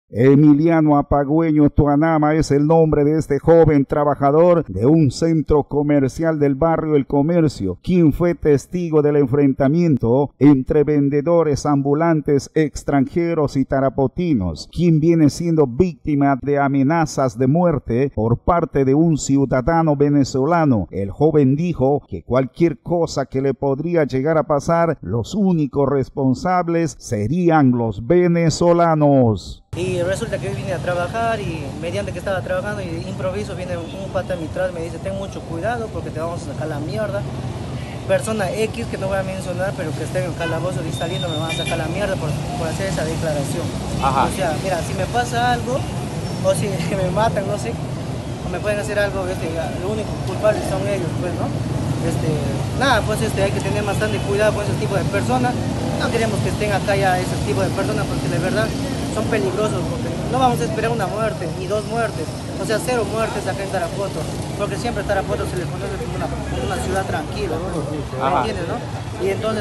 Emiliano Apagüeño Tuanama es el nombre de este joven trabajador de un centro comercial del barrio El Comercio, quien fue testigo del enfrentamiento entre vendedores ambulantes extranjeros y tarapotinos, quien viene siendo víctima de amenazas de muerte por parte de un ciudadano venezolano. El joven dijo que cualquier cosa que le podría llegar a pasar, los únicos responsables serían los venezolanos. Y resulta que yo vine a trabajar y mediante que estaba trabajando y de improviso viene un pata a mi atrás, me dice ten mucho cuidado porque te vamos a sacar la mierda. Persona X que no voy a mencionar pero que esté en el calabozo y saliendo me van a sacar la mierda por hacer esa declaración. Ajá. O sea, mira, si me pasa algo o si me matan, no sé, o me pueden hacer algo, lo único culpable son ellos, pues, ¿no? Nada, pues hay que tener bastante cuidado con ese tipo de personas. No queremos que estén acá ya ese tipo de personas porque de verdad son peligrosos, porque no vamos a esperar una muerte, ni dos muertes, o sea, 0 muertes acá en Tarapoto, porque siempre Tarapoto se le conoce como una ciudad tranquila, ¿no? ¿Me entiendes, no? Y entonces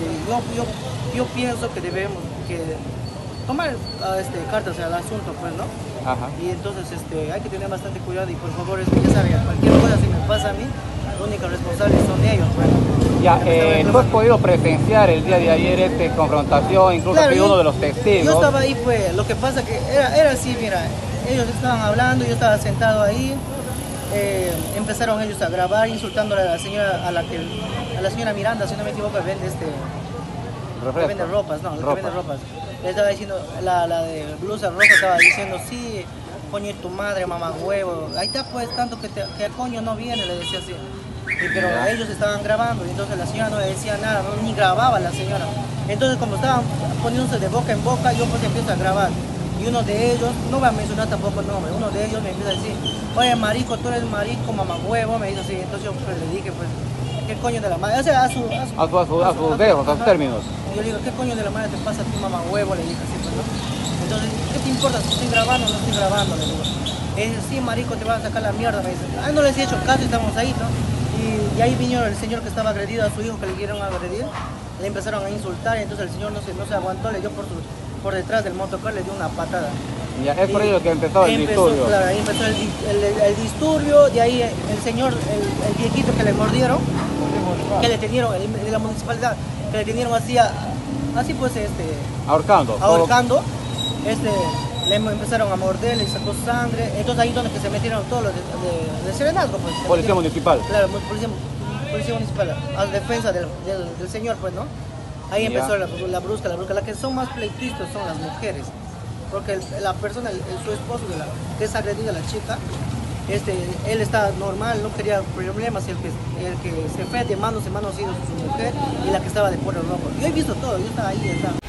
yo pienso que debemos tomar cartas al asunto, pues, ¿no? Ajá. Y entonces hay que tener bastante cuidado y por favor, ya saben, cualquier cosa si me pasa a mí, los únicos responsables son ellos, pues. Ya, ¿tú has podido presenciar el día de ayer esta confrontación, incluso claro, uno de los testigos? Yo estaba ahí, pues, lo que pasa que era así, mira, ellos estaban hablando, yo estaba sentado ahí, empezaron ellos a grabar, insultándole a la señora, a la señora Miranda, si no me equivoco, que vende que vende ropas, no, que vende ropas. Le estaba diciendo, la de blusa roja estaba diciendo, sí, coño tu madre, mamá huevo, ahí está pues, tanto que el coño no viene, le decía así. Pero ellos estaban grabando y entonces la señora no le decía nada, no, ni grababa la señora. Entonces como estaban poniéndose de boca en boca, yo pues empiezo a grabar. Y uno de ellos, no voy a mencionar tampoco el nombre, uno de ellos me empieza a decir, oye marico, tú eres marico, mamá huevo, me dice así. Entonces yo pues, le dije, pues, ¿qué coño de la madre? O sea, a sus términos. Y yo le digo, ¿qué coño de la madre te pasa a tu mamá huevo? Le dije así, pues, ¿no? Entonces, ¿qué te importa si estoy grabando o no estoy grabando? Le digo. Y dice, sí, marico, te van a sacar la mierda, me dice. Ah, no les he hecho caso y estamos ahí, ¿no? Y ahí vino el señor que estaba agredido a su hijo, que le quisieron agredir, le empezaron a insultar y entonces el señor no se aguantó, le dio por detrás del motocar, le dio una patada. Ya, es por ello que empezó el disturbio. Claro, ahí empezó el disturbio, de ahí el señor, el viejito que le mordieron, que le tenieron, de la municipalidad, que le tenieron así pues ahorcando, le empezaron a morder, le sacó sangre, entonces ahí donde que se metieron todos los de Serenazgo, pues. Policía municipal. Claro, policía municipal, a defensa del señor, pues, ¿no? Ahí empezó la brusca, la que son más pleitistas son las mujeres, porque la persona, su esposo que es agredido a la chica, él está normal, no quería problemas, el que se fue de manos en manos ha sido su mujer y la que estaba de cuero rojo. Yo he visto todo, yo estaba ahí,